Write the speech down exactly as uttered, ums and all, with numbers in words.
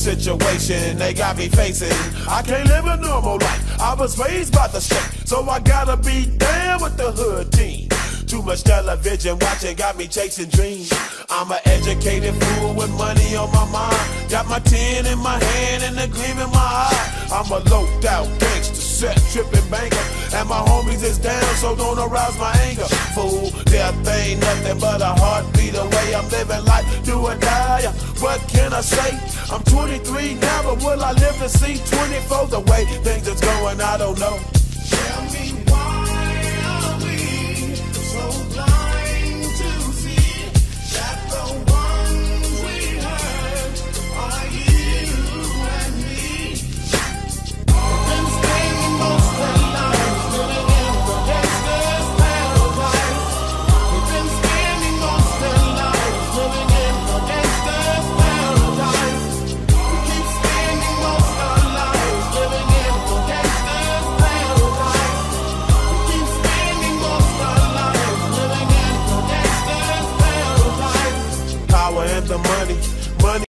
situation they got me facing. I can't live a normal life, I was raised by the state, so I gotta be down with the hood team. Too much television watching got me chasing dreams. I'm an educated fool with money on my mind. Got my tin in my hand and a gleam in my eye. I'm a loped out gangster, set tripping banker, and my homies is down, so don't arouse my anger. Fool, death ain't nothing but a heartbeat away. I'm living life, do or die. What can I say? I'm twenty-three now, but will I live to see twenty-four? The way things is going, I don't know. Tell me